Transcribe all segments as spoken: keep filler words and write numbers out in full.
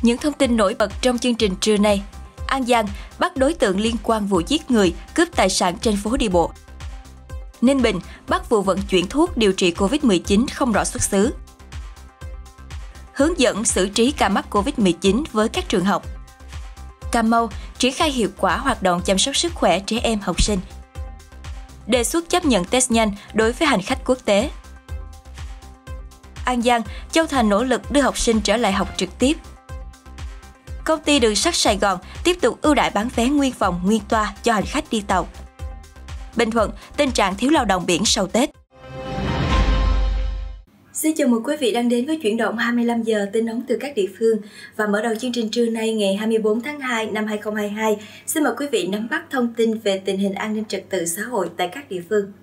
Những thông tin nổi bật trong chương trình trưa nay. An Giang bắt đối tượng liên quan vụ giết người, cướp tài sản trên phố đi bộ. Ninh Bình bắt vụ vận chuyển thuốc điều trị Covid mười chín không rõ xuất xứ. Hướng dẫn xử trí ca mắc Covid mười chín với các trường học. Cà Mau triển khai hiệu quả hoạt động chăm sóc sức khỏe trẻ em học sinh. Đề xuất chấp nhận test nhanh đối với hành khách quốc tế. An Giang, Châu Thành nỗ lực đưa học sinh trở lại học trực tiếp. Công ty đường sắt Sài Gòn tiếp tục ưu đãi bán vé nguyên phòng nguyên toa cho hành khách đi tàu. Bình Thuận, tình trạng thiếu lao động biển sau Tết. Xin chào mừng quý vị đang đến với chuyển động hai mươi lăm giờ tin nóng từ các địa phương. Và mở đầu chương trình trưa nay ngày hai mươi tư tháng hai năm hai nghìn không trăm hai mươi hai, xin mời quý vị nắm bắt thông tin về tình hình an ninh trật tự xã hội tại các địa phương.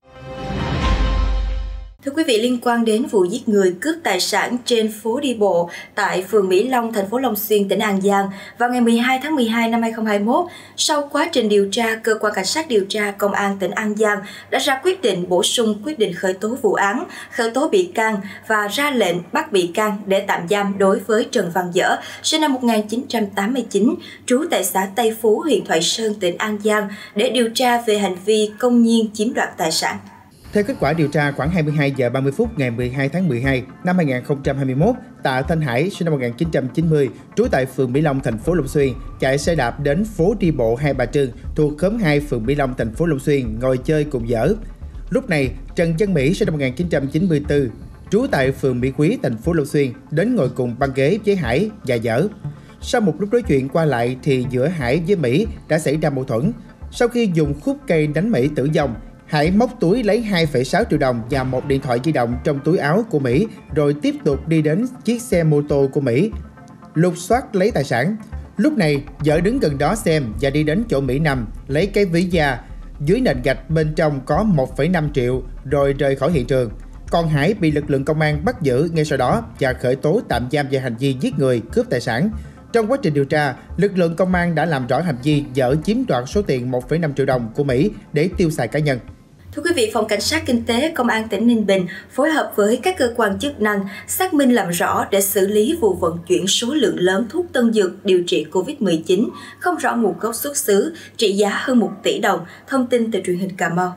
Thưa quý vị, liên quan đến vụ giết người cướp tài sản trên phố đi bộ tại phường Mỹ Long, thành phố Long Xuyên, tỉnh An Giang vào ngày mười hai tháng mười hai năm hai nghìn không trăm hai mươi mốt, sau quá trình điều tra, cơ quan cảnh sát điều tra công an tỉnh An Giang đã ra quyết định bổ sung quyết định khởi tố vụ án, khởi tố bị can và ra lệnh bắt bị can để tạm giam đối với Trần Văn Dở, sinh năm một nghìn chín trăm tám mươi chín, trú tại xã Tây Phú, huyện Thoại Sơn, tỉnh An Giang để điều tra về hành vi công nhiên chiếm đoạt tài sản. Theo kết quả điều tra, khoảng hai mươi hai giờ ba mươi phút ngày mười hai tháng mười hai năm hai nghìn không trăm hai mươi mốt, Tạ Thanh Hải, sinh năm một nghìn chín trăm chín mươi, trú tại phường Mỹ Long, thành phố Long Xuyên, chạy xe đạp đến phố đi bộ Hai Bà Trưng thuộc khóm hai phường Mỹ Long, thành phố Long Xuyên ngồi chơi cùng Dở. Lúc này, Trần Văn Mỹ, sinh năm một nghìn chín trăm chín mươi tư, trú tại phường Mỹ Quý, thành phố Long Xuyên, đến ngồi cùng băng ghế với Hải và Dở. Sau một lúc nói chuyện qua lại thì giữa Hải với Mỹ đã xảy ra mâu thuẫn. Sau khi dùng khúc cây đánh Mỹ tử vong, Hải móc túi lấy hai phẩy sáu triệu đồng và một điện thoại di động trong túi áo của Mỹ, rồi tiếp tục đi đến chiếc xe mô tô của Mỹ, lục soát lấy tài sản. Lúc này, Dở đứng gần đó xem và đi đến chỗ Mỹ nằm, lấy cái ví da. Dưới nền gạch bên trong có một phẩy năm triệu, rồi rời khỏi hiện trường. Còn Hải bị lực lượng công an bắt giữ ngay sau đó và khởi tố tạm giam về hành vi giết người, cướp tài sản. Trong quá trình điều tra, lực lượng công an đã làm rõ hành vi Dở chiếm đoạt số tiền một phẩy năm triệu đồng của Mỹ để tiêu xài cá nhân. Thưa quý vị, Phòng Cảnh sát Kinh tế Công an tỉnh Ninh Bình phối hợp với các cơ quan chức năng xác minh làm rõ để xử lý vụ vận chuyển số lượng lớn thuốc tân dược điều trị Covid mười chín không rõ nguồn gốc xuất xứ trị giá hơn một tỷ đồng. Thông tin từ truyền hình Cà Mau.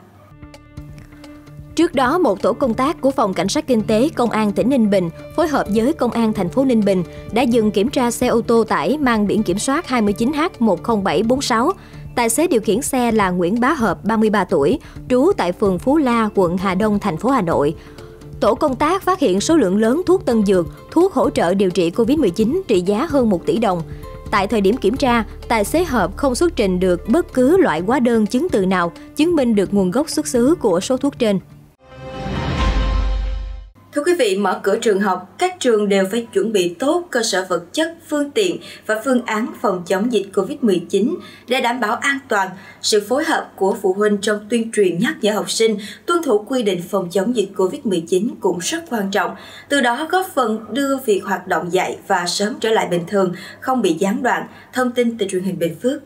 Trước đó, một tổ công tác của Phòng Cảnh sát Kinh tế Công an tỉnh Ninh Bình phối hợp với Công an thành phố Ninh Bình đã dừng kiểm tra xe ô tô tải mang biển kiểm soát hai mươi chín H một không bảy bốn sáu. Tài xế điều khiển xe là Nguyễn Bá Hợp, ba mươi ba tuổi, trú tại phường Phú La, quận Hà Đông, thành phố Hà Nội. Tổ công tác phát hiện số lượng lớn thuốc tân dược, thuốc hỗ trợ điều trị Covid mười chín trị giá hơn một tỷ đồng. Tại thời điểm kiểm tra, tài xế Hợp không xuất trình được bất cứ loại hóa đơn chứng từ nào chứng minh được nguồn gốc xuất xứ của số thuốc trên. Thưa quý vị, mở cửa trường học, các trường đều phải chuẩn bị tốt cơ sở vật chất, phương tiện và phương án phòng chống dịch Covid mười chín để đảm bảo an toàn. Sự phối hợp của phụ huynh trong tuyên truyền nhắc nhở học sinh tuân thủ quy định phòng chống dịch Covid mười chín cũng rất quan trọng. Từ đó góp phần đưa việc hoạt động dạy và sớm trở lại bình thường, không bị gián đoạn. Thông tin từ truyền hình Bình Phước.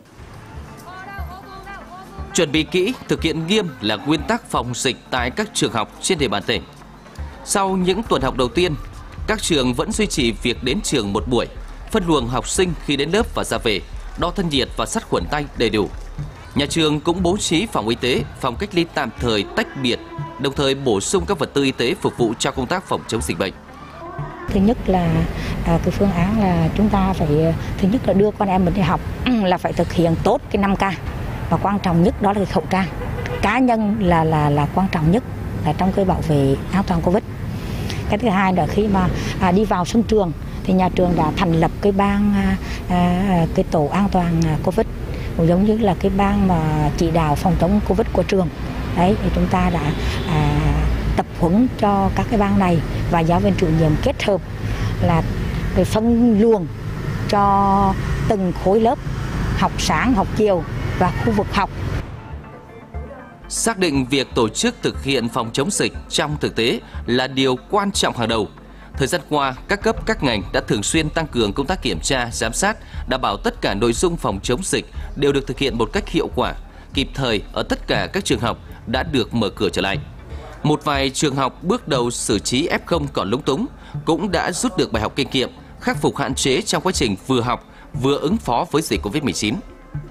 Chuẩn bị kỹ, thực hiện nghiêm là nguyên tắc phòng dịch tại các trường học trên địa bàn tỉnh. Sau những tuần học đầu tiên, các trường vẫn duy trì việc đến trường một buổi, phân luồng học sinh khi đến lớp và ra về, đo thân nhiệt và sát khuẩn tay đầy đủ. Nhà trường cũng bố trí phòng y tế, phòng cách ly tạm thời tách biệt, đồng thời bổ sung các vật tư y tế phục vụ cho công tác phòng chống dịch bệnh. Thứ nhất là à, cái phương án là chúng ta phải thứ nhất là đưa con em mình đi học là phải thực hiện tốt cái năm K, và quan trọng nhất đó là cái khẩu trang cá nhân là là là quan trọng nhất là trong cái bảo vệ an toàn Covid. Cái thứ hai là khi mà à, đi vào sân trường thì nhà trường đã thành lập cái ban à, à, cái tổ an toàn Covid, cũng giống như là cái ban mà chỉ đạo phòng chống Covid của trường. Đấy, thì chúng ta đã à, tập huấn cho các cái ban này và giáo viên chủ nhiệm kết hợp là cái phân luồng cho từng khối lớp, học sáng, học chiều và khu vực học. Xác định việc tổ chức thực hiện phòng chống dịch trong thực tế là điều quan trọng hàng đầu. Thời gian qua, các cấp các ngành đã thường xuyên tăng cường công tác kiểm tra, giám sát, đảm bảo tất cả nội dung phòng chống dịch đều được thực hiện một cách hiệu quả, kịp thời ở tất cả các trường học đã được mở cửa trở lại. Một vài trường học bước đầu xử trí ép không còn lúng túng cũng đã rút được bài học kinh nghiệm khắc phục hạn chế trong quá trình vừa học vừa ứng phó với dịch Covid mười chín.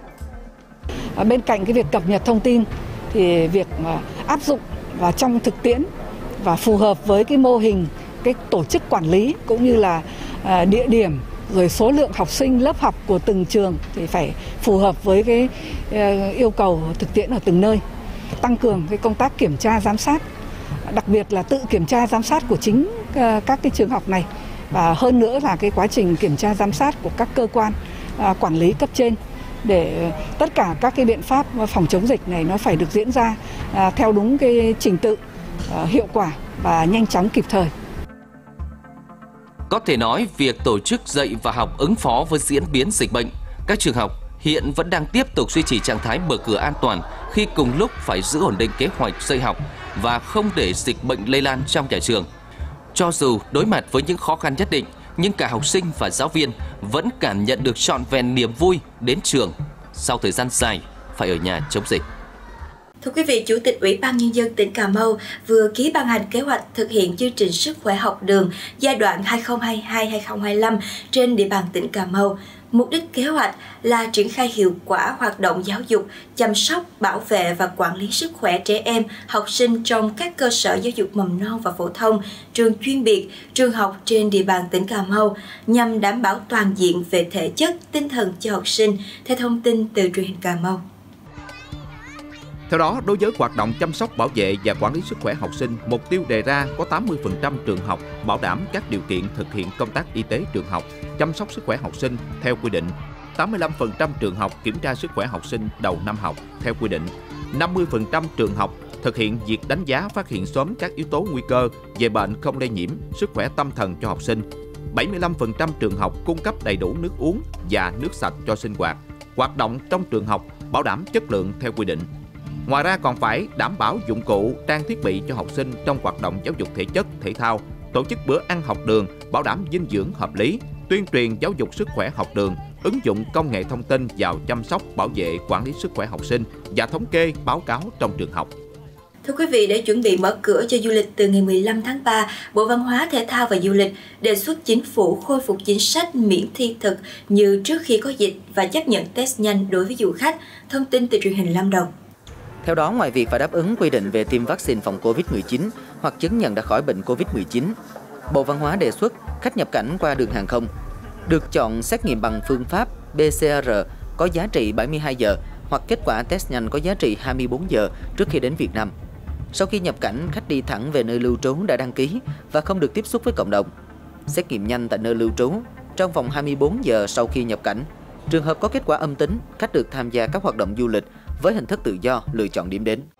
Bên cạnh cái việc cập nhật thông tin thì việc áp dụng vào trong thực tiễn và phù hợp với cái mô hình, cái tổ chức quản lý cũng như là địa điểm rồi số lượng học sinh, lớp học của từng trường thì phải phù hợp với cái yêu cầu thực tiễn ở từng nơi. Tăng cường cái công tác kiểm tra giám sát, đặc biệt là tự kiểm tra giám sát của chính các cái trường học này, và hơn nữa là cái quá trình kiểm tra giám sát của các cơ quan quản lý cấp trên, để tất cả các cái biện pháp phòng chống dịch này nó phải được diễn ra theo đúng cái trình tự, hiệu quả và nhanh chóng kịp thời. Có thể nói, việc tổ chức dạy và học ứng phó với diễn biến dịch bệnh, các trường học hiện vẫn đang tiếp tục duy trì trạng thái mở cửa an toàn khi cùng lúc phải giữ ổn định kế hoạch dạy học và không để dịch bệnh lây lan trong nhà trường. Cho dù đối mặt với những khó khăn nhất định, nhưng cả học sinh và giáo viên vẫn cảm nhận được trọn vẹn niềm vui đến trường sau thời gian dài phải ở nhà chống dịch. Thưa quý vị, Chủ tịch Ủy ban Nhân dân tỉnh Cà Mau vừa ký ban hành kế hoạch thực hiện chương trình sức khỏe học đường giai đoạn hai nghìn không trăm hai mươi hai đến hai nghìn không trăm hai mươi lăm trên địa bàn tỉnh Cà Mau. Mục đích kế hoạch là triển khai hiệu quả hoạt động giáo dục, chăm sóc, bảo vệ và quản lý sức khỏe trẻ em, học sinh trong các cơ sở giáo dục mầm non và phổ thông, trường chuyên biệt, trường học trên địa bàn tỉnh Cà Mau nhằm đảm bảo toàn diện về thể chất, tinh thần cho học sinh, theo thông tin từ truyền hình Cà Mau. Theo đó, đối với hoạt động chăm sóc, bảo vệ và quản lý sức khỏe học sinh, mục tiêu đề ra có tám mươi phần trăm trường học bảo đảm các điều kiện thực hiện công tác y tế trường học, chăm sóc sức khỏe học sinh theo quy định, tám mươi lăm phần trăm trường học kiểm tra sức khỏe học sinh đầu năm học theo quy định, năm mươi phần trăm trường học thực hiện việc đánh giá phát hiện sớm các yếu tố nguy cơ về bệnh không lây nhiễm, sức khỏe tâm thần cho học sinh, bảy mươi lăm phần trăm trường học cung cấp đầy đủ nước uống và nước sạch cho sinh hoạt, hoạt động trong trường học bảo đảm chất lượng theo quy định. Ngoài ra còn phải đảm bảo dụng cụ, trang thiết bị cho học sinh trong hoạt động giáo dục thể chất, thể thao, tổ chức bữa ăn học đường, bảo đảm dinh dưỡng hợp lý, tuyên truyền giáo dục sức khỏe học đường, ứng dụng công nghệ thông tin vào chăm sóc, bảo vệ, quản lý sức khỏe học sinh và thống kê, báo cáo trong trường học. Thưa quý vị, để chuẩn bị mở cửa cho du lịch từ ngày mười lăm tháng ba, Bộ Văn hóa, Thể thao và Du lịch đề xuất chính phủ khôi phục chính sách miễn thị thực như trước khi có dịch và chấp nhận test nhanh đối với du khách. Thông tin từ truyền hình Lâm Đồng. Theo đó, ngoài việc phải đáp ứng quy định về tiêm vaccine phòng Covid mười chín hoặc chứng nhận đã khỏi bệnh Covid mười chín, Bộ Văn hóa đề xuất khách nhập cảnh qua đường hàng không được chọn xét nghiệm bằng phương pháp pê xê rờ có giá trị bảy mươi hai giờ hoặc kết quả test nhanh có giá trị hai mươi bốn giờ trước khi đến Việt Nam. Sau khi nhập cảnh, khách đi thẳng về nơi lưu trú đã đăng ký và không được tiếp xúc với cộng đồng. Xét nghiệm nhanh tại nơi lưu trú trong vòng hai mươi bốn giờ sau khi nhập cảnh. Trường hợp có kết quả âm tính, khách được tham gia các hoạt động du lịch với hình thức tự do lựa chọn điểm đến.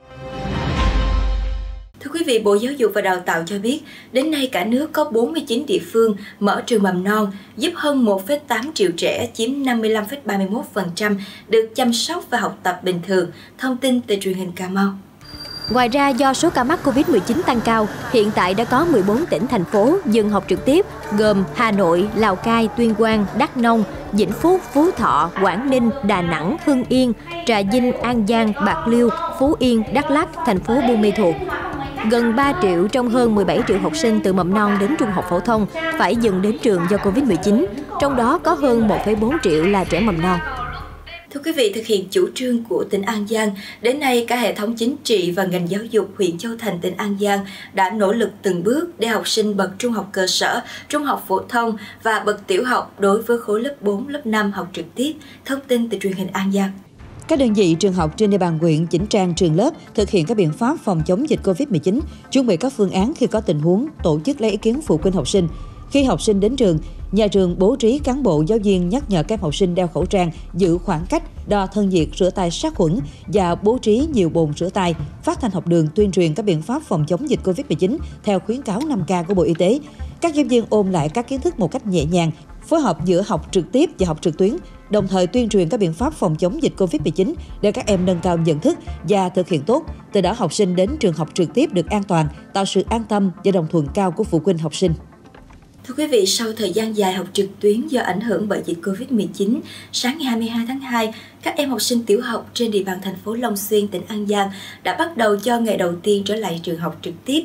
Thưa quý vị, Bộ Giáo dục và Đào tạo cho biết, đến nay cả nước có bốn mươi chín địa phương mở trường mầm non, giúp hơn một phẩy tám triệu trẻ chiếm năm mươi lăm phẩy ba mươi mốt phần trăm được chăm sóc và học tập bình thường. Thông tin từ truyền hình Cà Mau. Ngoài ra, do số ca mắc Covid mười chín tăng cao, hiện tại đã có mười bốn tỉnh, thành phố dừng học trực tiếp, gồm Hà Nội, Lào Cai, Tuyên Quang, Đắk Nông, Vĩnh Phúc, Phú Thọ, Quảng Ninh, Đà Nẵng, Hưng Yên, Trà Vinh, An Giang, Bạc Liêu, Phú Yên, Đắk Lắk, thành phố Buôn Ma Thuột. Gần ba triệu trong hơn mười bảy triệu học sinh từ mầm non đến trung học phổ thông phải dừng đến trường do Covid mười chín, trong đó có hơn một phẩy bốn triệu là trẻ mầm non. Thưa quý vị, thực hiện chủ trương của tỉnh An Giang, đến nay cả hệ thống chính trị và ngành giáo dục huyện Châu Thành, tỉnh An Giang đã nỗ lực từng bước để học sinh bậc trung học cơ sở, trung học phổ thông và bậc tiểu học đối với khối lớp bốn, lớp năm học trực tiếp. Thông tin từ truyền hình An Giang. Các đơn vị trường học trên địa bàn huyện chỉnh trang trường lớp, thực hiện các biện pháp phòng chống dịch Covid mười chín, chuẩn bị các phương án khi có tình huống, tổ chức lấy ý kiến phụ huynh học sinh. Khi học sinh đến trường, nhà trường bố trí cán bộ giáo viên nhắc nhở các em học sinh đeo khẩu trang, giữ khoảng cách, đo thân nhiệt, rửa tay sát khuẩn và bố trí nhiều bồn rửa tay, phát thanh học đường tuyên truyền các biện pháp phòng chống dịch Covid mười chín theo khuyến cáo năm K của Bộ Y tế. Các giáo viên ôn lại các kiến thức một cách nhẹ nhàng, phối hợp giữa học trực tiếp và học trực tuyến, đồng thời tuyên truyền các biện pháp phòng chống dịch Covid mười chín để các em nâng cao nhận thức và thực hiện tốt. Từ đó học sinh đến trường học trực tiếp được an toàn, tạo sự an tâm và đồng thuận cao của phụ huynh học sinh. Thưa quý vị, sau thời gian dài học trực tuyến do ảnh hưởng bởi dịch Covid mười chín, sáng ngày hai mươi hai tháng hai, các em học sinh tiểu học trên địa bàn thành phố Long Xuyên, tỉnh An Giang đã bắt đầu cho ngày đầu tiên trở lại trường học trực tiếp.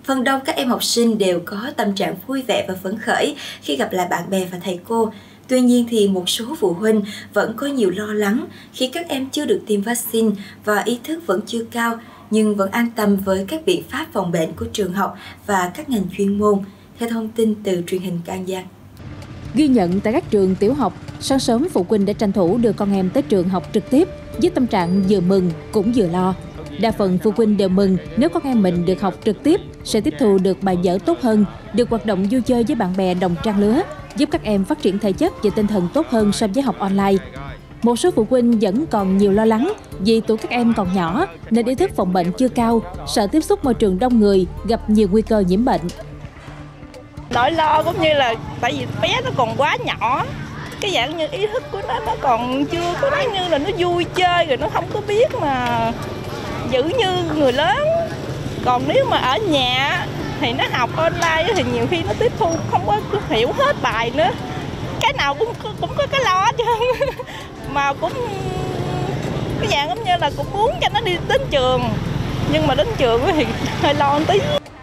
Phần đông các em học sinh đều có tâm trạng vui vẻ và phấn khởi khi gặp lại bạn bè và thầy cô. Tuy nhiên thì một số phụ huynh vẫn có nhiều lo lắng khi các em chưa được tiêm vaccine và ý thức vẫn chưa cao, nhưng vẫn an tâm với các biện pháp phòng bệnh của trường học và các ngành chuyên môn. Theo thông tin từ truyền hình An Giang. Ghi nhận tại các trường tiểu học, sáng sớm phụ huynh đã tranh thủ đưa con em tới trường học trực tiếp với tâm trạng vừa mừng cũng vừa lo. Đa phần phụ huynh đều mừng nếu con em mình được học trực tiếp sẽ tiếp thu được bài vở tốt hơn, được hoạt động vui chơi với bạn bè đồng trang lứa, giúp các em phát triển thể chất và tinh thần tốt hơn so với học online. Một số phụ huynh vẫn còn nhiều lo lắng vì tuổi các em còn nhỏ nên ý thức phòng bệnh chưa cao, sợ tiếp xúc môi trường đông người, gặp nhiều nguy cơ nhiễm bệnh. Nỗi lo cũng như là tại vì bé nó còn quá nhỏ, cái dạng như ý thức của nó nó còn chưa có nói như là nó vui chơi rồi nó không có biết mà giữ như người lớn. Còn nếu mà ở nhà thì nó học online thì nhiều khi nó tiếp thu không có hiểu hết bài nữa. Cái nào cũng cũng có cái lo chứ. Mà cũng cái dạng giống như là cũng muốn cho nó đi đến trường. Nhưng mà đến trường thì hơi lo một tí.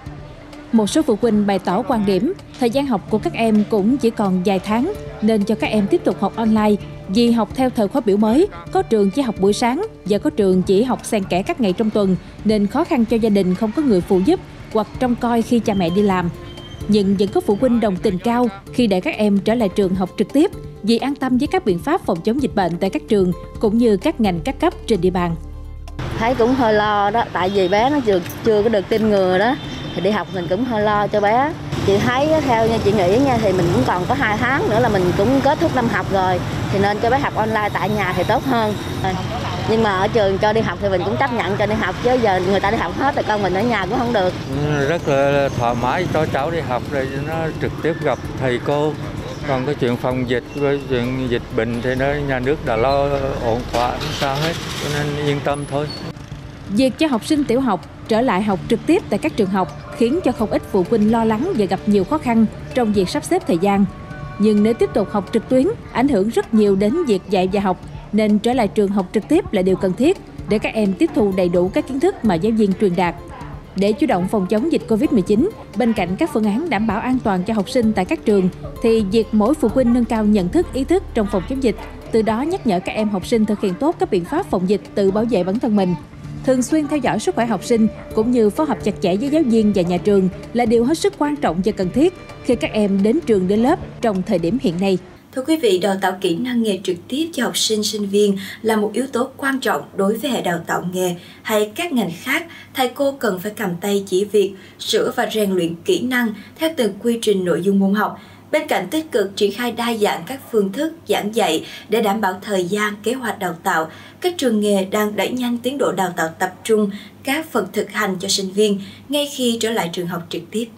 Một số phụ huynh bày tỏ quan điểm thời gian học của các em cũng chỉ còn vài tháng nên cho các em tiếp tục học online vì học theo thời khóa biểu mới, có trường chỉ học buổi sáng và có trường chỉ học xen kẽ các ngày trong tuần nên khó khăn cho gia đình không có người phụ giúp hoặc trông coi khi cha mẹ đi làm. Nhưng vẫn có phụ huynh đồng tình cao khi để các em trở lại trường học trực tiếp vì an tâm với các biện pháp phòng chống dịch bệnh tại các trường cũng như các ngành các cấp trên địa bàn. Thấy cũng hơi lo đó, tại vì bé nó chưa, chưa có được tiêm ngừa đó. Thì đi học mình cũng hơi lo cho bé. Chị thấy theo như chị nghĩ nha thì mình cũng còn có hai tháng nữa là mình cũng kết thúc năm học rồi. Thì nên cho bé học online tại nhà thì tốt hơn. Nhưng mà ở trường cho đi học thì mình cũng chấp nhận cho đi học chứ giờ người ta đi học hết rồi con mình ở nhà cũng không được. Rất là thoải mái cho cháu đi học rồi nó trực tiếp gặp thầy cô. Còn cái chuyện phòng dịch với chuyện dịch bệnh thì nó nhà nước đã lo ổn thỏa không sao hết cho nên yên tâm thôi. Việc cho học sinh tiểu học trở lại học trực tiếp tại các trường học khiến cho không ít phụ huynh lo lắng và gặp nhiều khó khăn trong việc sắp xếp thời gian. Nhưng nếu tiếp tục học trực tuyến, ảnh hưởng rất nhiều đến việc dạy và học, nên trở lại trường học trực tiếp là điều cần thiết để các em tiếp thu đầy đủ các kiến thức mà giáo viên truyền đạt. Để chủ động phòng chống dịch Covid mười chín, bên cạnh các phương án đảm bảo an toàn cho học sinh tại các trường, thì việc mỗi phụ huynh nâng cao nhận thức, ý thức trong phòng chống dịch, từ đó nhắc nhở các em học sinh thực hiện tốt các biện pháp phòng dịch tự bảo vệ bản thân mình. Thường xuyên theo dõi sức khỏe học sinh cũng như phối hợp chặt chẽ với giáo viên và nhà trường là điều hết sức quan trọng và cần thiết khi các em đến trường đến lớp trong thời điểm hiện nay. Thưa quý vị, đào tạo kỹ năng nghề trực tiếp cho học sinh, sinh viên là một yếu tố quan trọng đối với hệ đào tạo nghề hay các ngành khác. Thầy cô cần phải cầm tay chỉ việc, sửa và rèn luyện kỹ năng theo từng quy trình nội dung môn học. Bên cạnh tích cực triển khai đa dạng các phương thức giảng dạy để đảm bảo thời gian, kế hoạch đào tạo, các trường nghề đang đẩy nhanh tiến độ đào tạo tập trung các phần thực hành cho sinh viên ngay khi trở lại trường học trực tiếp.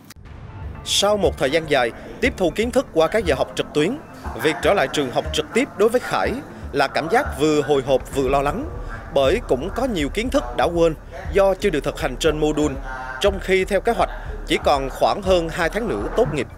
Sau một thời gian dài tiếp thu kiến thức qua các giờ học trực tuyến, việc trở lại trường học trực tiếp đối với Khải là cảm giác vừa hồi hộp vừa lo lắng, bởi cũng có nhiều kiến thức đã quên do chưa được thực hành trên module, trong khi theo kế hoạch chỉ còn khoảng hơn hai tháng nữa tốt nghiệp.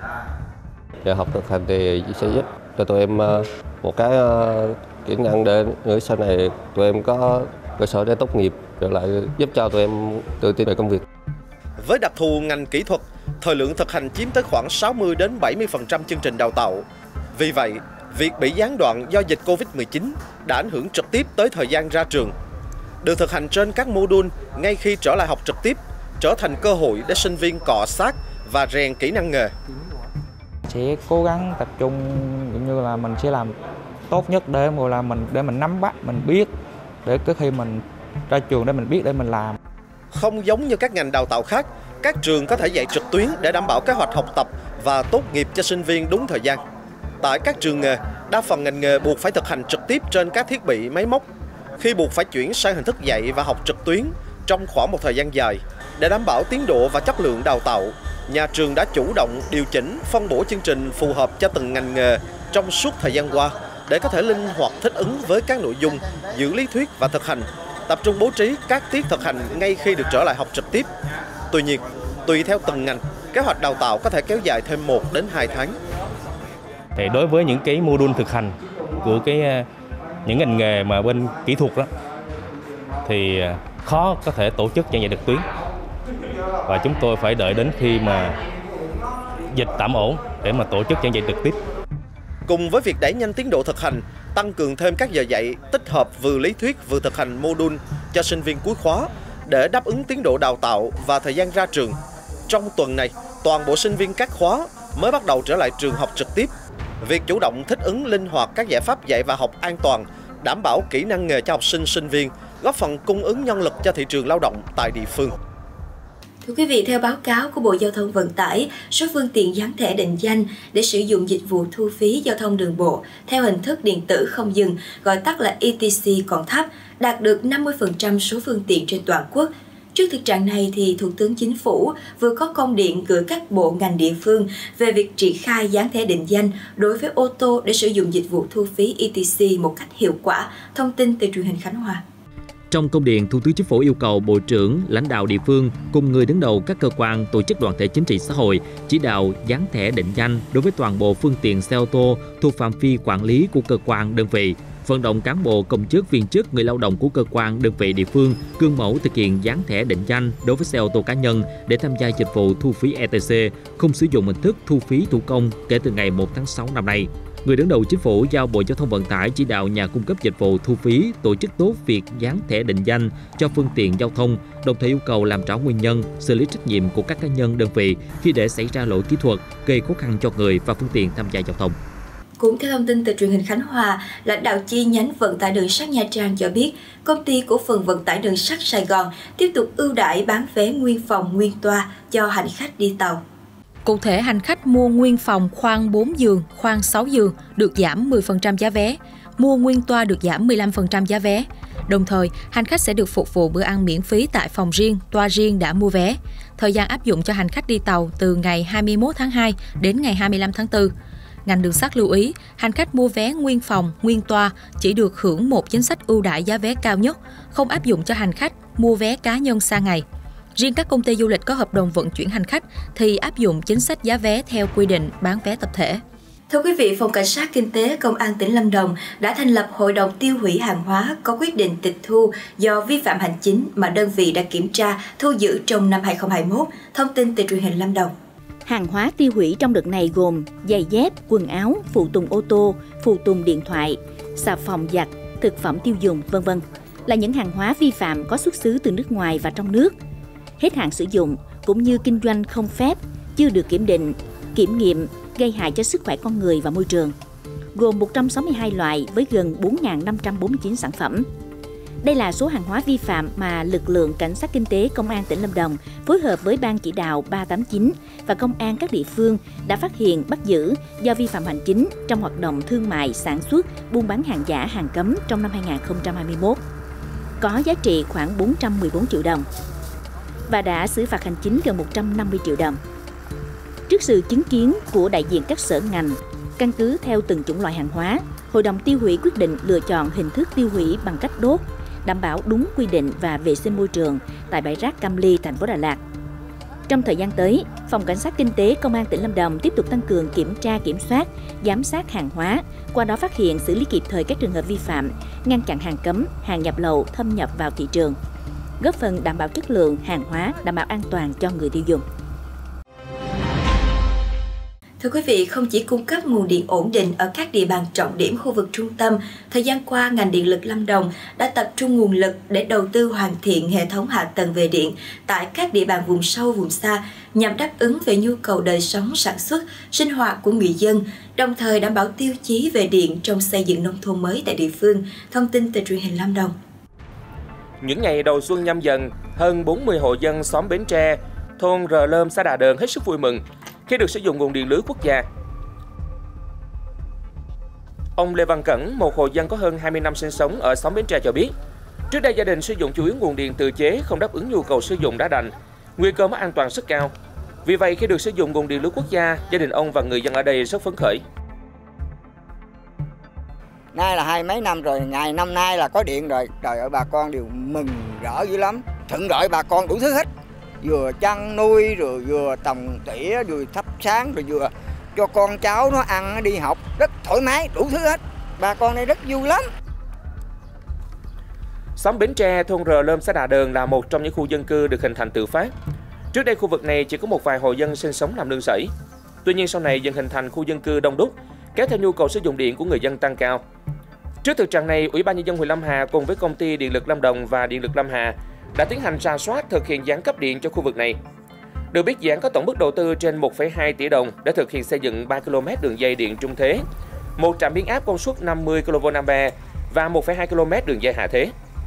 Giờ học thực hành thì sẽ giúp cho tụi em một cái kỹ năng để nữa sau này tụi em có cơ sở để tốt nghiệp, rồi lại giúp cho tụi em tự tin về công việc. Với đặc thù ngành kỹ thuật, thời lượng thực hành chiếm tới khoảng sáu mươi đến bảy mươi phần trăm chương trình đào tạo. Vì vậy, việc bị gián đoạn do dịch Covid mười chín đã ảnh hưởng trực tiếp tới thời gian ra trường. Được thực hành trên các module ngay khi trở lại học trực tiếp trở thành cơ hội để sinh viên cọ sát và rèn kỹ năng nghề. Sẽ cố gắng tập trung cũng như là mình sẽ làm tốt nhất để mà là mình để mình nắm bắt, mình biết để cái khi mình ra trường để mình biết để mình làm. Không giống như các ngành đào tạo khác, các trường có thể dạy trực tuyến để đảm bảo kế hoạch học tập và tốt nghiệp cho sinh viên đúng thời gian. Tại các trường nghề, đa phần ngành nghề buộc phải thực hành trực tiếp trên các thiết bị máy móc. Khi buộc phải chuyển sang hình thức dạy và học trực tuyến trong khoảng một thời gian dài, để đảm bảo tiến độ và chất lượng đào tạo, nhà trường đã chủ động điều chỉnh, phân bổ chương trình phù hợp cho từng ngành nghề trong suốt thời gian qua để có thể linh hoạt thích ứng với các nội dung, giữa lý thuyết và thực hành, tập trung bố trí các tiết thực hành ngay khi được trở lại học trực tiếp. Tuy nhiên, tùy theo từng ngành, kế hoạch đào tạo có thể kéo dài thêm một đến hai tháng. Thì đối với những cái module thực hành của cái những ngành nghề mà bên kỹ thuật đó thì khó có thể tổ chức giảng dạy trực tuyến. và chúng tôi phải đợi đến khi mà dịch tạm ổn để mà tổ chức giảng dạy trực tiếp. Cùng với việc đẩy nhanh tiến độ thực hành, tăng cường thêm các giờ dạy tích hợp vừa lý thuyết vừa thực hành module cho sinh viên cuối khóa để đáp ứng tiến độ đào tạo và thời gian ra trường. Trong tuần này, toàn bộ sinh viên các khóa mới bắt đầu trở lại trường học trực tiếp. Việc chủ động thích ứng linh hoạt các giải pháp dạy và học an toàn, đảm bảo kỹ năng nghề cho học sinh, sinh viên, góp phần cung ứng nhân lực cho thị trường lao động tại địa phương. Thưa quý vị, theo báo cáo của Bộ Giao thông Vận tải, số phương tiện dán thẻ định danh để sử dụng dịch vụ thu phí giao thông đường bộ theo hình thức điện tử không dừng, gọi tắt là e tê xê còn thấp, đạt được năm mươi phần trăm số phương tiện trên toàn quốc. Trước thực trạng này, thì Thủ tướng Chính phủ vừa có công điện gửi các bộ ngành địa phương về việc triển khai dán thẻ định danh đối với ô tô để sử dụng dịch vụ thu phí e tê xê một cách hiệu quả. Thông tin từ truyền hình Khánh Hòa. Trong công điện, Thủ tướng Chính phủ yêu cầu Bộ trưởng, lãnh đạo địa phương cùng người đứng đầu các cơ quan, tổ chức đoàn thể chính trị xã hội chỉ đạo dán thẻ định danh đối với toàn bộ phương tiện xe ô tô thuộc phạm vi quản lý của cơ quan đơn vị, vận động cán bộ, công chức, viên chức, người lao động của cơ quan đơn vị địa phương gương mẫu thực hiện dán thẻ định danh đối với xe ô tô cá nhân để tham gia dịch vụ thu phí e tê xê, không sử dụng hình thức thu phí thủ công kể từ ngày một tháng sáu năm nay. Người đứng đầu Chính phủ giao Bộ Giao thông Vận tải chỉ đạo nhà cung cấp dịch vụ thu phí tổ chức tốt việc dán thẻ định danh cho phương tiện giao thông, đồng thời yêu cầu làm rõ nguyên nhân, xử lý trách nhiệm của các cá nhân đơn vị khi để xảy ra lỗi kỹ thuật gây khó khăn cho người và phương tiện tham gia giao thông. Cũng theo thông tin từ truyền hình Khánh Hòa, lãnh đạo chi nhánh vận tải đường sắt Nha Trang cho biết, công ty cổ phần vận tải đường sắt Sài Gòn tiếp tục ưu đãi bán vé nguyên phòng nguyên toa cho hành khách đi tàu. Cụ thể, hành khách mua nguyên phòng khoang bốn giường, khoang sáu giường được giảm mười phần trăm giá vé, mua nguyên toa được giảm mười lăm phần trăm giá vé. Đồng thời, hành khách sẽ được phục vụ bữa ăn miễn phí tại phòng riêng, toa riêng đã mua vé. Thời gian áp dụng cho hành khách đi tàu từ ngày hai mươi mốt tháng hai đến ngày hai mươi lăm tháng tư. Ngành đường sắt lưu ý, hành khách mua vé nguyên phòng, nguyên toa chỉ được hưởng một chính sách ưu đãi giá vé cao nhất, không áp dụng cho hành khách mua vé cá nhân xa ngày. Riêng các công ty du lịch có hợp đồng vận chuyển hành khách thì áp dụng chính sách giá vé theo quy định bán vé tập thể. Thưa quý vị, Phòng Cảnh sát Kinh tế Công an tỉnh Lâm Đồng đã thành lập Hội đồng tiêu hủy hàng hóa có quyết định tịch thu do vi phạm hành chính mà đơn vị đã kiểm tra, thu giữ trong năm hai không hai mốt. Thông tin từ truyền hình Lâm Đồng. Hàng hóa tiêu hủy trong đợt này gồm giày dép, quần áo, phụ tùng ô tô, phụ tùng điện thoại, xà phòng giặt, thực phẩm tiêu dùng, vân vân là những hàng hóa vi phạm có xuất xứ từ nước ngoài và trong nước, hết hạn sử dụng cũng như kinh doanh không phép, chưa được kiểm định, kiểm nghiệm, gây hại cho sức khỏe con người và môi trường, gồm một trăm sáu mươi hai loại với gần bốn nghìn năm trăm bốn mươi chín sản phẩm. Đây là số hàng hóa vi phạm mà lực lượng Cảnh sát Kinh tế Công an tỉnh Lâm Đồng phối hợp với Ban chỉ đạo ba tám chín và công an các địa phương đã phát hiện, bắt giữ do vi phạm hành chính trong hoạt động thương mại, sản xuất, buôn bán hàng giả, hàng cấm trong năm hai nghìn không trăm hai mươi mốt. Có giá trị khoảng bốn trăm mười bốn triệu đồng và đã xử phạt hành chính gần một trăm năm mươi triệu đồng. Trước sự chứng kiến của đại diện các sở ngành, căn cứ theo từng chủng loại hàng hóa, Hội đồng tiêu hủy quyết định lựa chọn hình thức tiêu hủy bằng cách đốt, đảm bảo đúng quy định và vệ sinh môi trường tại bãi rác Cam Ly, thành phố Đà Lạt. Trong thời gian tới, Phòng Cảnh sát Kinh tế Công an tỉnh Lâm Đồng tiếp tục tăng cường kiểm tra, kiểm soát, giám sát hàng hóa, qua đó phát hiện, xử lý kịp thời các trường hợp vi phạm, ngăn chặn hàng cấm, hàng nhập lậu thâm nhập vào thị trường, góp phần đảm bảo chất lượng hàng hóa, đảm bảo an toàn cho người tiêu dùng. Thưa quý vị, không chỉ cung cấp nguồn điện ổn định ở các địa bàn trọng điểm khu vực trung tâm, thời gian qua, ngành điện lực Lâm Đồng đã tập trung nguồn lực để đầu tư hoàn thiện hệ thống hạ tầng về điện tại các địa bàn vùng sâu, vùng xa nhằm đáp ứng về nhu cầu đời sống, sản xuất, sinh hoạt của người dân, đồng thời đảm bảo tiêu chí về điện trong xây dựng nông thôn mới tại địa phương. Thông tin từ truyền hình Lâm Đồng. Những ngày đầu xuân Nhâm Dần, hơn bốn mươi hộ dân xóm Bến Tre, thôn Rờ Lơm, xã Đà Đờn hết sức vui mừng khi được sử dụng nguồn điện lưới quốc gia. Ông Lê Văn Cẩn, một hộ dân có hơn hai mươi năm sinh sống ở xóm Bến Tre cho biết, trước đây gia đình sử dụng chủ yếu nguồn điện tự chế không đáp ứng nhu cầu sử dụng đã đành, nguy cơ mất an toàn rất cao. Vì vậy, khi được sử dụng nguồn điện lưới quốc gia, gia đình ông và người dân ở đây rất phấn khởi. Nay là hai mấy năm rồi, ngày năm nay là có điện rồi, trời ơi bà con đều mừng rỡ dữ lắm, thuận lợi bà con đủ thứ hết. Vừa chăn nuôi, rồi vừa tòng tỉa, rồi thắp sáng, rồi vừa cho con cháu nó ăn, nó đi học, rất thoải mái, đủ thứ hết. Bà con đây rất vui lắm. Xóm Bến Tre, thôn Rờ Lơm, xã Đà Đờn là một trong những khu dân cư được hình thành tự phát. Trước đây khu vực này chỉ có một vài hộ dân sinh sống làm nương rẫy. Tuy nhiên sau này dần hình thành khu dân cư đông đúc, kéo theo nhu cầu sử dụng điện của người dân tăng cao. Trước thực trạng này, Ủy ban Nhân dân huyện Lâm Hà cùng với Công ty Điện lực Lâm Đồng và Điện lực Lâm Hà đã tiến hành rà soát thực hiện dự án cấp điện cho khu vực này. Được biết, dự án có tổng mức đầu tư trên một phẩy hai tỷ đồng để thực hiện xây dựng ba ki lô mét đường dây điện trung thế, một trạm biến áp công suất năm mươi ki lô vôn ampe và một phẩy hai ki lô mét đường dây hạ thế.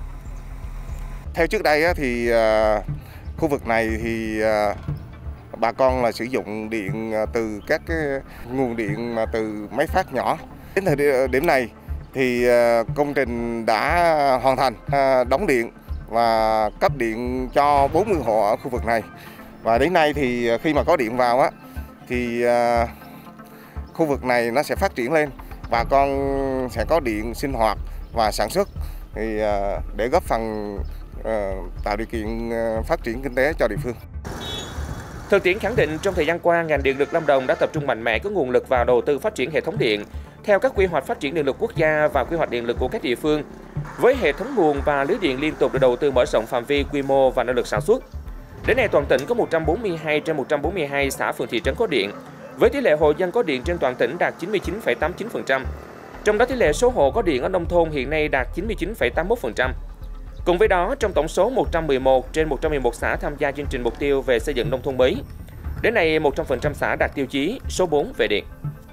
Theo trước đây thì khu vực này thì bà con là sử dụng điện từ các cái nguồn điện mà từ máy phát nhỏ. Đến thời điểm này thì công trình đã hoàn thành, đóng điện và cấp điện cho bốn mươi hộ ở khu vực này. Và đến nay thì khi mà có điện vào á thì khu vực này nó sẽ phát triển lên, bà con sẽ có điện sinh hoạt và sản xuất thì để góp phần tạo điều kiện phát triển kinh tế cho địa phương. Thực tiễn khẳng định trong thời gian qua, ngành điện lực Lâm Đồng đã tập trung mạnh mẽ các nguồn lực vào đầu tư phát triển hệ thống điện theo các quy hoạch phát triển điện lực quốc gia và quy hoạch điện lực của các địa phương. Với hệ thống nguồn và lưới điện liên tục được đầu tư mở rộng phạm vi, quy mô và năng lực sản xuất. Đến nay toàn tỉnh có một trăm bốn mươi hai trên một trăm bốn mươi hai xã phường thị trấn có điện, với tỷ lệ hộ dân có điện trên toàn tỉnh đạt chín mươi chín phẩy tám mươi chín phần trăm. Trong đó tỷ lệ số hộ có điện ở nông thôn hiện nay đạt chín mươi chín phẩy tám mươi mốt phần trăm. Cùng với đó, trong tổng số một trăm mười một trên một trăm mười một xã tham gia chương trình mục tiêu về xây dựng nông thôn mới, đến nay một trăm phần trăm xã đạt tiêu chí số bốn về điện.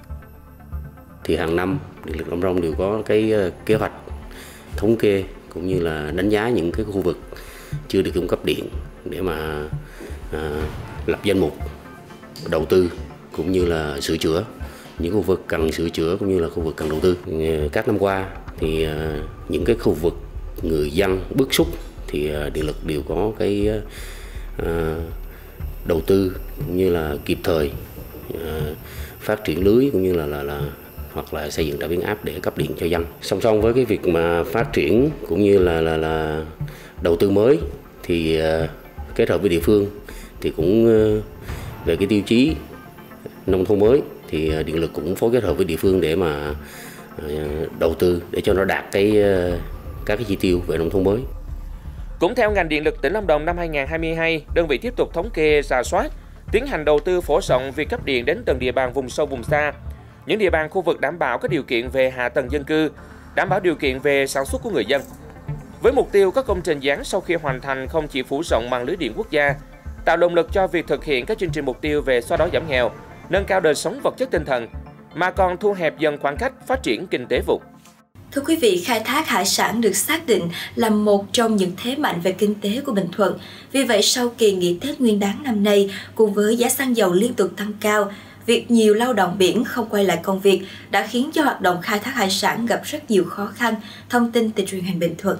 Thì hàng năm Điện lực Lâm Đồng đều có cái kế hoạch thống kê cũng như là đánh giá những cái khu vực chưa được cung cấp điện để mà à, lập danh mục đầu tư cũng như là sửa chữa những khu vực cần sửa chữa cũng như là khu vực cần đầu tư. Các năm qua thì à, những cái khu vực người dân bức xúc thì à, điện lực đều có cái à, đầu tư cũng như là kịp thời à, phát triển lưới cũng như là là, là hoặc là xây dựng trạm biến áp để cấp điện cho dân. Song song với cái việc mà phát triển cũng như là là, là đầu tư mới thì uh, kết hợp với địa phương thì cũng uh, về cái tiêu chí nông thôn mới thì uh, điện lực cũng phối kết hợp với địa phương để mà uh, đầu tư để cho nó đạt cái uh, các cái chỉ tiêu về nông thôn mới. Cũng theo ngành điện lực tỉnh Lâm Đồng, năm hai nghìn không trăm hai mươi hai, đơn vị tiếp tục thống kê, rà soát, tiến hành đầu tư phổ rộng việc cấp điện đến từng địa bàn vùng sâu vùng xa, những địa bàn khu vực đảm bảo các điều kiện về hạ tầng dân cư, đảm bảo điều kiện về sản xuất của người dân. Với mục tiêu các công trình dự án sau khi hoàn thành không chỉ phủ rộng mạng lưới điện quốc gia, tạo động lực cho việc thực hiện các chương trình mục tiêu về xóa đói giảm nghèo, nâng cao đời sống vật chất tinh thần, mà còn thu hẹp dần khoảng cách phát triển kinh tế vùng. Thưa quý vị, khai thác hải sản được xác định là một trong những thế mạnh về kinh tế của Bình Thuận. Vì vậy, sau kỳ nghỉ Tết Nguyên đán năm nay, cùng với giá xăng dầu liên tục tăng cao, việc nhiều lao động biển không quay lại công việc đã khiến cho hoạt động khai thác hải sản gặp rất nhiều khó khăn. Thông tin từ truyền hình Bình Thuận.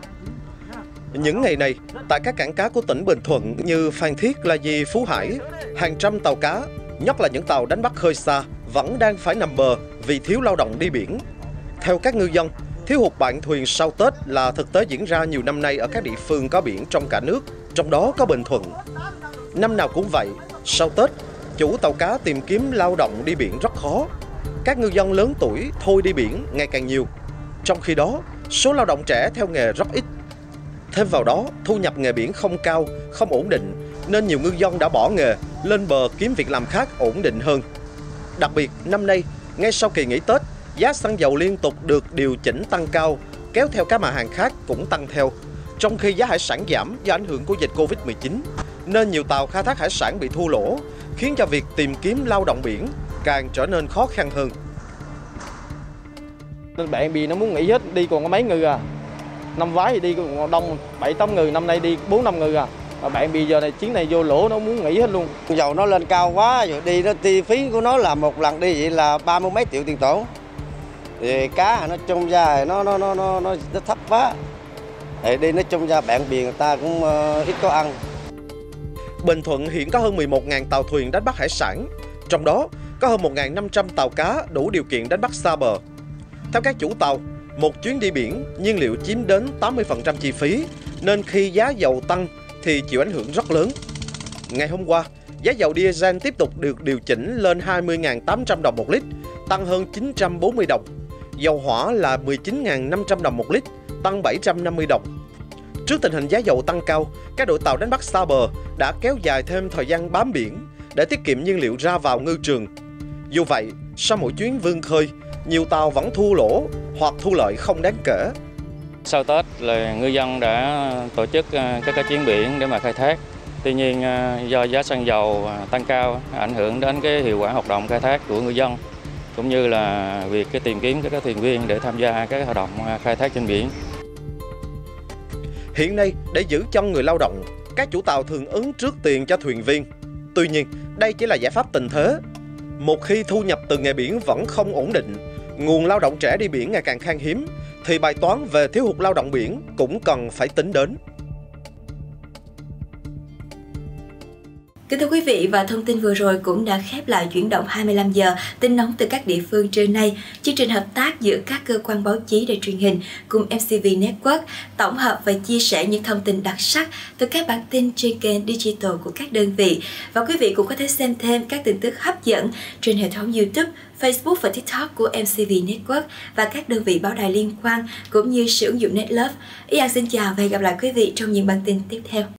Những ngày này, tại các cảng cá của tỉnh Bình Thuận như Phan Thiết, La Di, Phú Hải, hàng trăm tàu cá, nhất là những tàu đánh bắt khơi xa, vẫn đang phải nằm bờ vì thiếu lao động đi biển. Theo các ngư dân, thiếu hụt bạn thuyền sau Tết là thực tế diễn ra nhiều năm nay ở các địa phương có biển trong cả nước, trong đó có Bình Thuận. Năm nào cũng vậy, sau Tết, chủ tàu cá tìm kiếm lao động đi biển rất khó. Các ngư dân lớn tuổi thôi đi biển ngày càng nhiều. Trong khi đó, số lao động trẻ theo nghề rất ít. Thêm vào đó, thu nhập nghề biển không cao, không ổn định, nên nhiều ngư dân đã bỏ nghề, lên bờ kiếm việc làm khác ổn định hơn. Đặc biệt, năm nay, ngay sau kỳ nghỉ Tết, giá xăng dầu liên tục được điều chỉnh tăng cao, kéo theo các mặt hàng khác cũng tăng theo. Trong khi giá hải sản giảm do ảnh hưởng của dịch Covid mười chín, nên nhiều tàu khai thác hải sản bị thua lỗ, khiến cho việc tìm kiếm lao động biển càng trở nên khó khăn hơn. Bạn bè nó muốn nghỉ hết, đi còn có mấy người à. Năm ngoái thì đi còn đông bảy tám người, năm nay đi bốn năm người à. Và bạn bè giờ này chuyến này vô lỗ nó muốn nghỉ hết luôn. Dầu nó lên cao quá, rồi đi nó chi phí của nó là một lần đi vậy là ba mươi mấy triệu tiền tổn. Thì cá nó trông ra nó nó nó nó nó thấp quá. Thì đi nó trông ra bạn bè người ta cũng uh, ít có ăn. Bình Thuận hiện có hơn mười một nghìn tàu thuyền đánh bắt hải sản, trong đó có hơn một nghìn năm trăm tàu cá đủ điều kiện đánh bắt xa bờ. Theo các chủ tàu, một chuyến đi biển, nhiên liệu chiếm đến tám mươi phần trăm chi phí, nên khi giá dầu tăng thì chịu ảnh hưởng rất lớn. Ngày hôm qua, giá dầu diesel tiếp tục được điều chỉnh lên hai mươi nghìn tám trăm đồng một lít, tăng hơn chín trăm bốn mươi đồng. Dầu hỏa là mười chín nghìn năm trăm đồng một lít, tăng bảy trăm năm mươi đồng. Trước tình hình giá dầu tăng cao, các đội tàu đánh bắt xa bờ đã kéo dài thêm thời gian bám biển để tiết kiệm nhiên liệu ra vào ngư trường. Dù vậy, sau mỗi chuyến vươn khơi, nhiều tàu vẫn thua lỗ hoặc thu lợi không đáng kể. Sau Tết là ngư dân đã tổ chức các cái chuyến biển để mà khai thác. Tuy nhiên do giá xăng dầu tăng cao ảnh hưởng đến cái hiệu quả hoạt động khai thác của ngư dân, cũng như là việc cái tìm kiếm các thuyền viên để tham gia các hoạt động khai thác trên biển. Hiện nay, để giữ chân người lao động, các chủ tàu thường ứng trước tiền cho thuyền viên. Tuy nhiên, đây chỉ là giải pháp tình thế. Một khi thu nhập từ nghề biển vẫn không ổn định, nguồn lao động trẻ đi biển ngày càng khan hiếm, thì bài toán về thiếu hụt lao động biển cũng cần phải tính đến. Kính thưa quý vị, và thông tin vừa rồi cũng đã khép lại chuyển động hai mươi lăm giờ tin nóng từ các địa phương trưa nay. Chương trình hợp tác giữa các cơ quan báo chí đài truyền hình cùng em xê vê Network tổng hợp và chia sẻ những thông tin đặc sắc từ các bản tin trên kênh digital của các đơn vị. Và quý vị cũng có thể xem thêm các tin tức hấp dẫn trên hệ thống YouTube, Facebook và TikTok của em xê vê Network và các đơn vị báo đài liên quan, cũng như sử dụng NetLove. Yên xin chào và hẹn gặp lại quý vị trong những bản tin tiếp theo.